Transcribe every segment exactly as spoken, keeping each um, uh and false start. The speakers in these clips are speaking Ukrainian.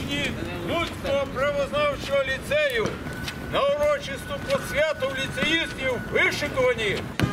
учні Луцького правознавчого ліцею на урочисту посвяту ліцеїстів вишикувані.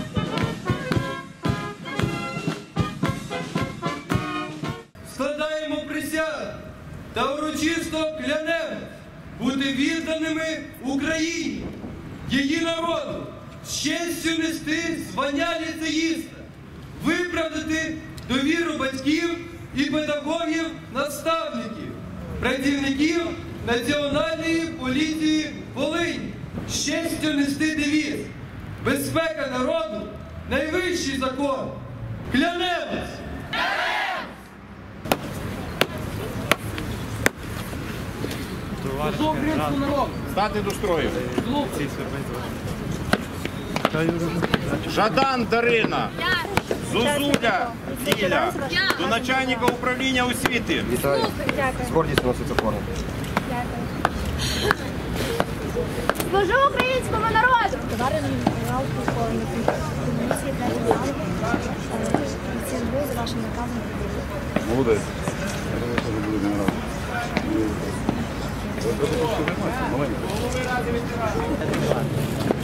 Складаємо присягу та урочисто клянемо бути відданими Україні, її народу, з честю нести звання ліцеїста, виправдати довіру батьків і педагогів-наставників, працівників Національної поліції Волині, з честю нести девіз «Безпека народу – найвищий закон». Клянемось! Стати до строю. Жадан Дарина. Зозуля Філя. До начальника управління освіти. Вітаю. З гордістю носиться форму. Служу українському народу! За вашим наказом. Молодець. Я думаю, що буде генерал. Маленько.